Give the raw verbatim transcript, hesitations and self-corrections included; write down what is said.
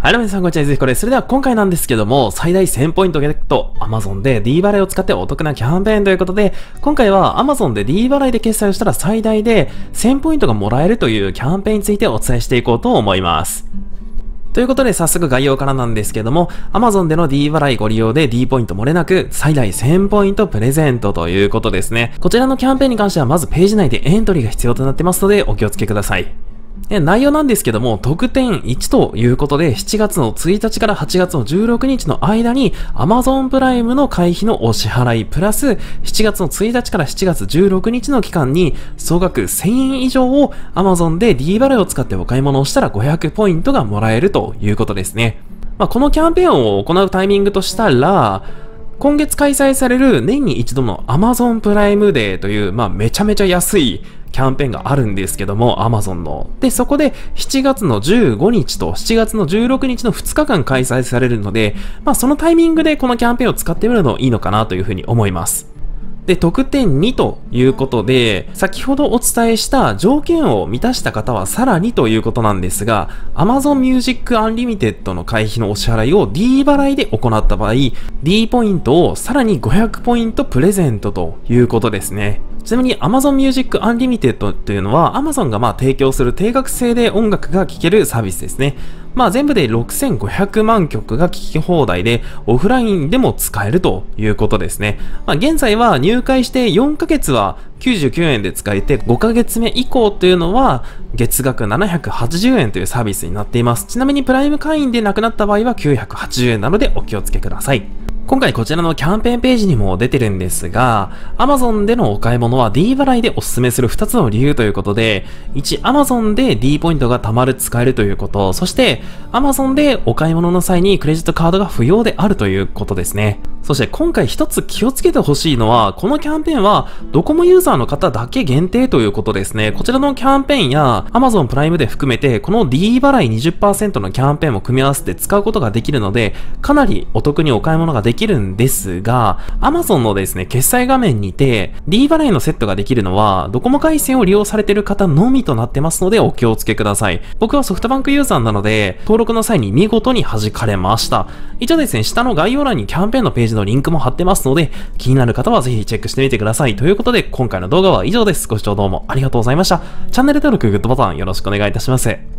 はい、皆さんこんにちは、ぜひこれ。それでは今回なんですけども、最大せんポイントゲット、Amazon で D 払いを使ってお得なキャンペーンということで、今回は Amazon で D 払いで決済をしたら最大でせんポイントがもらえるというキャンペーンについてお伝えしていこうと思います。ということで早速概要からなんですけども、Amazon での D 払いご利用で D ポイント漏れなく最大せんポイントプレゼントということですね。こちらのキャンペーンに関してはまずページ内でエントリーが必要となってますのでお気をつけください。内容なんですけども、特典いちということで、しちがつのついたちからはちがつのじゅうろくにちの間に Amazon プライムの会費のお支払いプラス、しちがつのついたちからしちがつじゅうろくにちの期間に総額せんえん以上を Amazon で D 払いを使ってお買い物をしたらごひゃくポイントがもらえるということですね。まあ、このキャンペーンを行うタイミングとしたら、今月開催される年に一度の Amazon プライムデーという、まあ、めちゃめちゃ安いキャンペーンがあるんですけども、Amazon の。で、そこでしちがつのじゅうごにちとしちがつのじゅうろくにちのふつかかん開催されるので、まあ、そのタイミングでこのキャンペーンを使ってみるのいいのかなというふうに思います。で、特典にということで、先ほどお伝えした条件を満たした方はさらにということなんですが、Amazon Music Unlimited の会費のお支払いを D 払いで行った場合、D ポイントをさらにごひゃくポイントプレゼントということですね。ちなみに Amazon Music Unlimited というのは Amazon がまあ提供する定額制で音楽が聴けるサービスですね。まあ全部でろくせんごひゃくまんきょくが聴き放題でオフラインでも使えるということですね。まあ現在は入会してよんかげつはきゅうじゅうきゅうえんで使えてごかげつめ以降というのは月額ななひゃくはちじゅうえんというサービスになっています。ちなみにプライム会員でなくなった場合はきゅうひゃくはちじゅうえんなのでお気をつけください。今回こちらのキャンペーンページにも出てるんですが、Amazon でのお買い物は D 払いでお勧めするふたつの理由ということで、いち、Amazon で D ポイントが貯まる使えるということ、そして Amazon でお買い物の際にクレジットカードが不要であるということですね。そして今回一つ気をつけてほしいのは、このキャンペーンはドコモユーザーの方だけ限定ということですね。こちらのキャンペーンや Amazon プライムで含めて、この D 払い にじゅっパーセント のキャンペーンも組み合わせて使うことができるので、かなりお得にお買い物ができるんですが、Amazon のですね、決済画面にて D 払いのセットができるのは、ドコモ回線を利用されている方のみとなってますのでお気をつけください。僕はソフトバンクユーザーなので、登録の際に見事に弾かれました。以上ですね、下の概要欄にキャンペーンのページのリンクも貼ってますので、気になる方はぜひチェックしてみてください。ということで、今回の動画は以上です。ご視聴どうもありがとうございました。チャンネル登録、グッドボタンよろしくお願いいたします。